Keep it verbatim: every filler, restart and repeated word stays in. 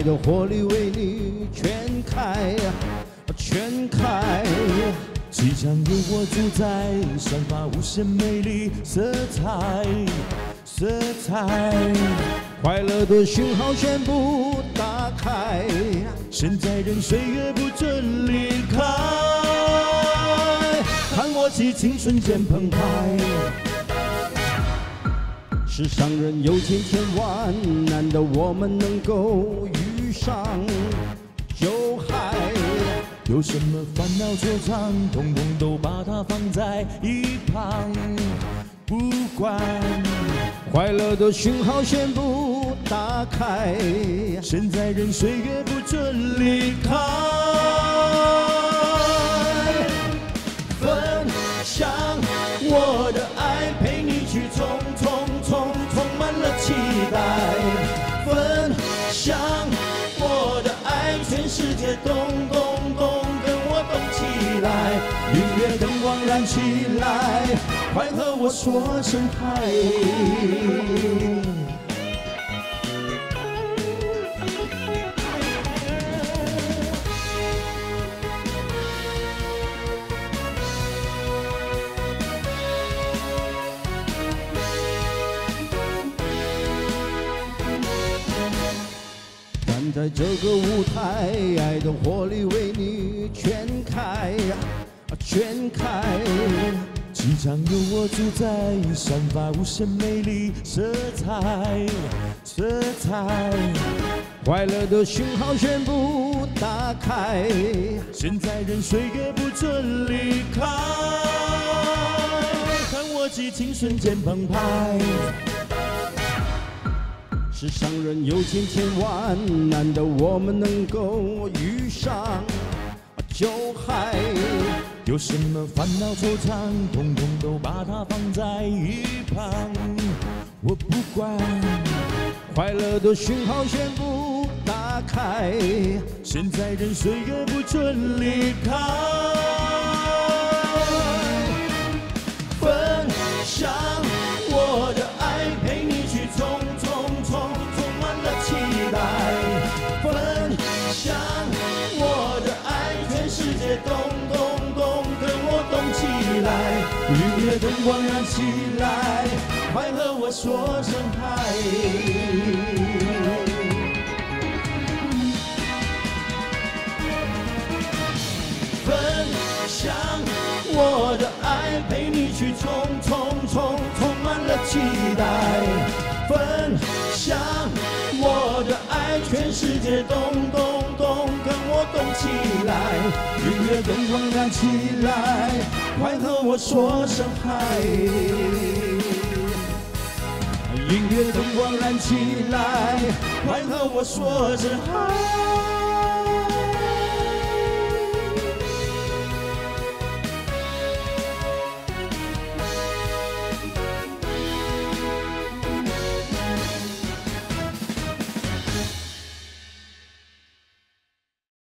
爱的火力为你全开，全开。 即将有我主宰，散发无限美丽色彩，色彩。 快乐的讯号宣布打开， 现在人岁月不准离开，看我激情瞬间澎湃。 世上人有千千万，难得我们能够遇上就嗨。 有什么烦恼惆怅，统统都把它放在一旁，不管。 快乐的讯号宣布打开， 现在人岁月不准离开。 分享我的爱，陪你去冲冲冲，充满了期待。分享我的爱，全世界动动动，跟我动起来。音乐灯光燃起来，快和我说声嗨。站在这个舞台，爱的火力为你全开，全开。 即将有我主宰，散发无限美丽色彩，色彩。 快乐的讯号宣布打开， 现在人岁月不准离开，看我激情瞬间澎湃。 世上人有千千万，难得我们能够遇上就嗨。 有什么烦恼惆怅，统统都把它放在一旁，我不管。 快乐的讯号宣布打开， 现在人岁月不准离开。 分享我的爱，陪你去冲冲冲，充满了期待。分享我的爱，全世界动动动，跟我动起来。音乐灯光燃起来，快和我说声嗨。分享我的爱，陪你去冲冲冲，充满了期待。分享我的爱，全世界动动动，跟我动起来。音乐灯光燃起来，快和我说声嗨。音乐灯光燃起来，快和我说声嗨。